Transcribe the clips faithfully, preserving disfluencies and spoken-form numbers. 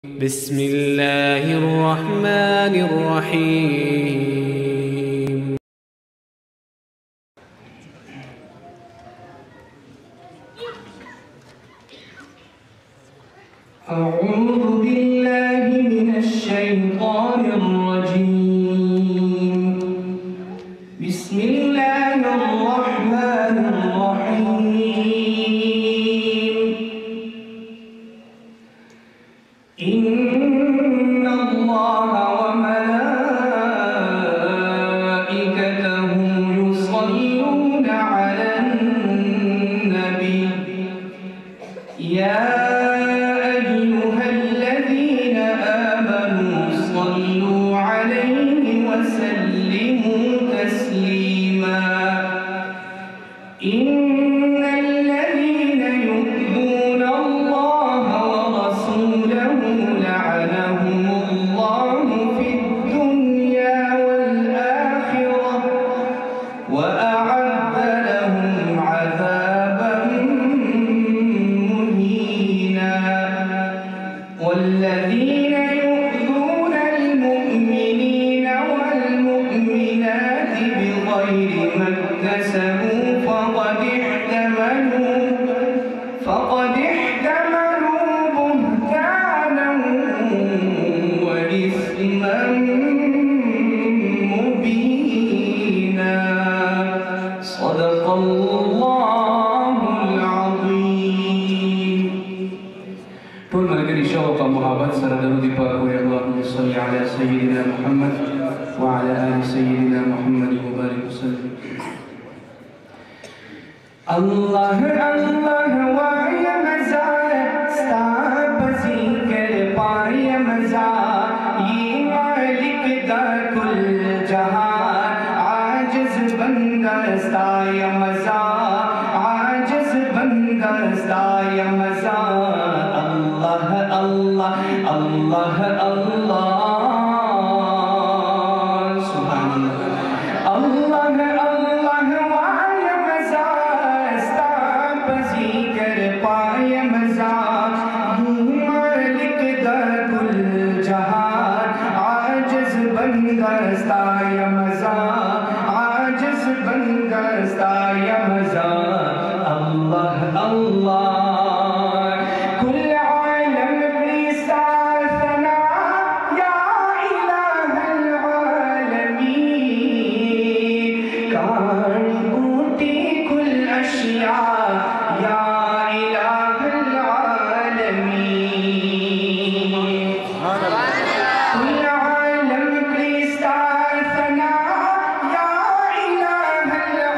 بسم الله الرحمن الرحيم. أعوذ بالله من الشيطان الرجيم. بسم الله الرحمن الرحيم. إن الله وملائكته يصلون على النبي يا إن الذين يؤذون الله ورسوله لعنهم الله في الدنيا والآخرة وأعد لهم عذابا مهينا والذين يؤذون المؤمنين والمؤمنات بغير ما اكتسبوا فقد احتملوا فقد احتملوا بهتانا وإثما مبينا. صدق الله العظيم. طول ملګري شوق او محبت سره درود پاک وي. اللهم صل على سيدنا محمد وعلى آل سيدنا محمد وبارك وسلم. اللہ اللہ وای مزا ستا بذکر پای مزا یہ مالک دا کل جہان عاجز بندہ ستا یا مزا عاجز بندہ ستا یا مزا. اللہ اللہ اللہ اللہ سبحان اللہ اللہ اللہ وای مزا ذکر پائے مزا مالک دا کل جہان عاجز بندہ ستا یا مزا عاجز بندہ ستا یا مزا. اللہ اللہ کل عالم بیستا ثنا یا الہ العالمین کان بوٹی کل اشیاء یا الہ العالمین. کل عالم بیستا ثنا یا الہ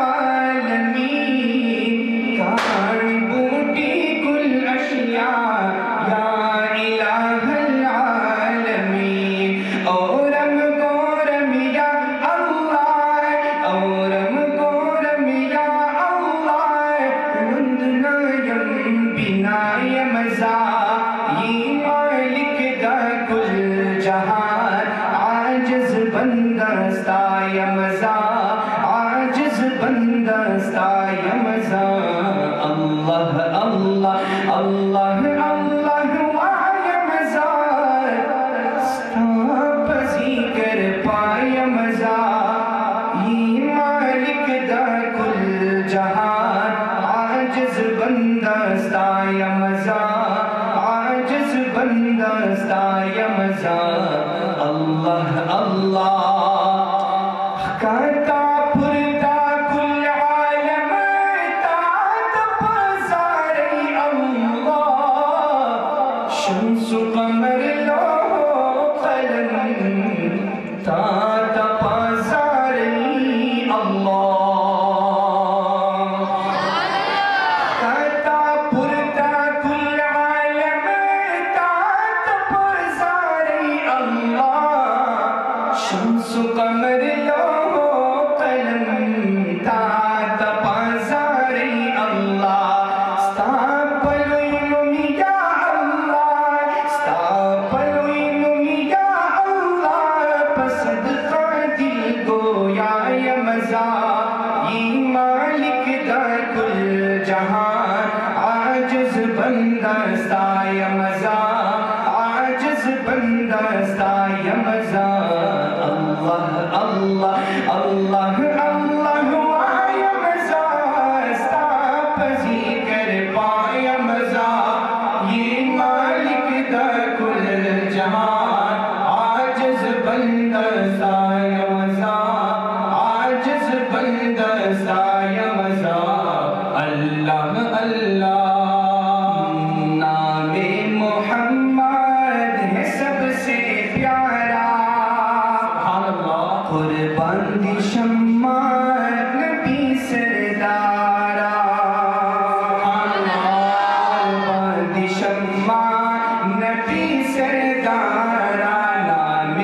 العالمین کان بوٹی کل اشیاء یا الہ العالمین. اورم گورم یا اللہ اورم گورم یا اللہ رندنا یم بنا یا مزا یہ مالک دا کل جہان عاجز بندہ ستا یا مزا عاجز بندہ ستا یا مزا. اللہ اللہ اللہ اللہ وای مزا ستا بذکر پای مزا یہ مالک دا کل جہان عاجز بندہ ستا یا مزا عاجز بندہ ستا یا مزا. اللہ اللہ کرتا پھرتا کل عالم تات پزاری اللہ شمس قمر لوح قلم تات پزاری اللہ کرتا پھرتا کل عالم تات پزاری اللہ شمس قمر لوح قلم تات پزاری اللہ. ستا پلوی نمی یا اللہ ستا پلوی نمی یا اللہ پسند دل گویا یا مزا یہ مالک دا کل جہان عاجز بندہ ستا یا مزا عاجز بندہ سایہ مزا اللہ اللہ اللہ اللہ آیا مزا ستا پذیر کر پایا مزا یہ مالک دا کل جہان عاجز بندہ سایہ مزا عاجز بندہ سایہ مزا اللہ اللہ نام محمد ہے سب سے پیارا قربان دی شمع نبی سردارا قربان دی شمع نبی سردارا نام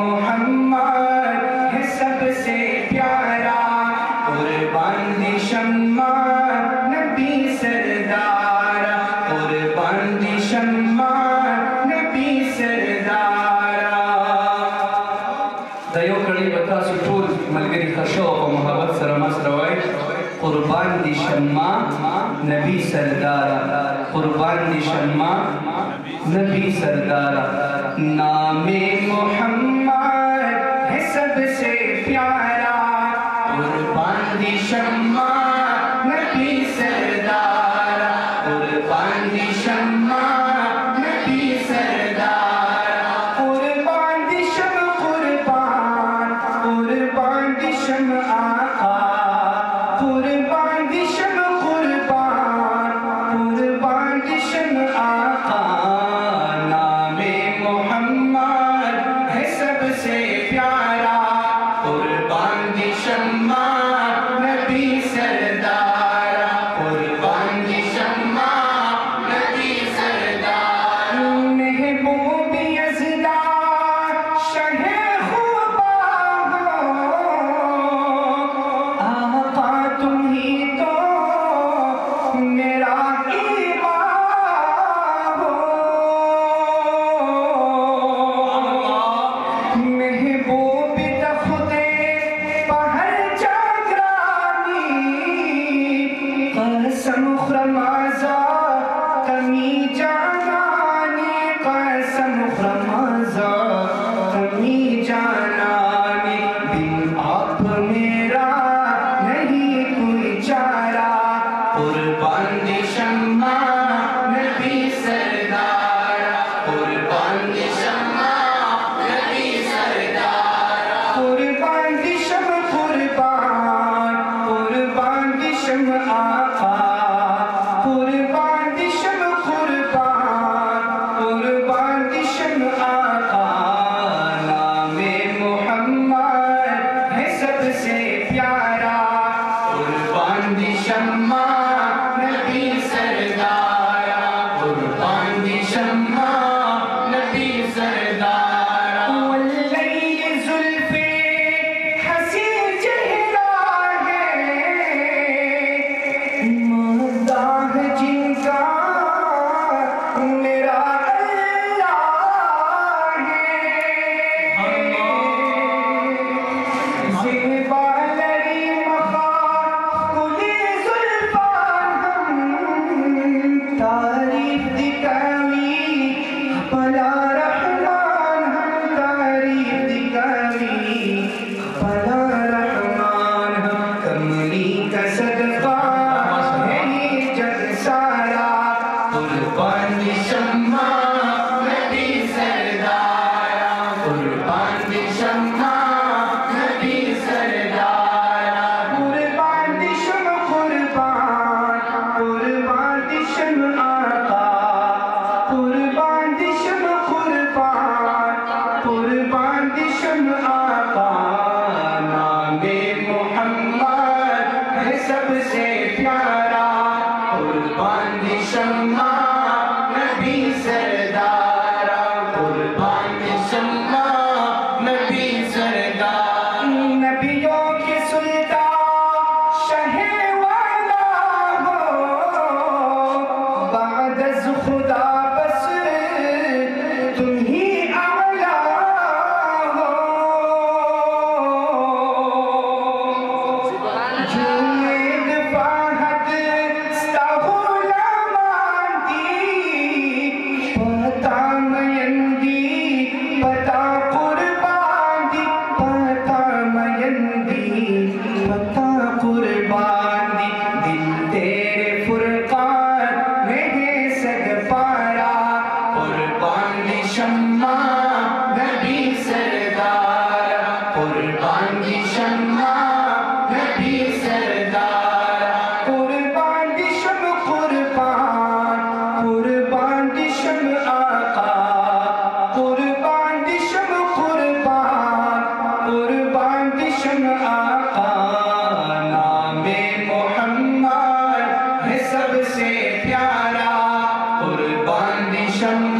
محمد ہے سب سے پیارا قربان دی شمع نبی سردارا قربان دی شمع نبی سردارا دا یو کڑی بتا سو ټول ملګری خشوق او محبت سره ما سره وای قربان دی شمع نبی سردارا قربان دی شمع نبی سردارا نام محمد ہے سب سے پیارا قربان دی شمع نبی سردارا قربان دی شمع نبی سردارا قربان دی شمع قربان قربان دی شمع آقا قربان دی شمع قربان قربان دی شمع آقا نام محمد ہے سب سے پیارا قربان دی شمع نبی سردارا قربان دی شمع نبی سردارا محبوب یزدان شہ خوبا آقا تم ہی تو میرا ایمان ہو محبوب تخت پہر جاگرانی قسم خرمازا کمی جانانی قسم خرمازا کمی جانانی بن آپ میرا نہیں کوئی چارہ قربان دی شمع نبی سردارا قربان دی شمع نبی سردارا قربان دی شمع قربان قربان دی شمع آقا قربان دی شمع قربان قربان دی شمع آقا نام محمد ہے سب سے پیارا قربان دی شمع نبی سردارا قربان دی شمع نبی سردارا واللیل زلف حسین چہرہ ہے مداح جن کا میرا اللہ ہے زیبا لری مخا کلی زلفان ہم تعریف دکھاوی بلا رحمان ہم تعریف دکھاوی بلا رحمان ہم کملی کا صدقہ ہے یہ جگ سارا قربان دی شمع نبی سردارا قربان دی شمع نبی سردارا قربان دی شمع قربان قربان دی شمع آقا قربان دی شمع قربان قربان دی شمع آقا نام محمد ہے سب سے پیارا قربان دی شمع نبی سردارا قربان دی شمع قربان دی شمع نبی سردار قربان دی شمع نبی سردار قربان دی شمع قربان قربان دی شمع آقا قربان دی شمع قربان قربان دی شمع آقا نام محمد ہے سب سے پیارا قربان دی شمع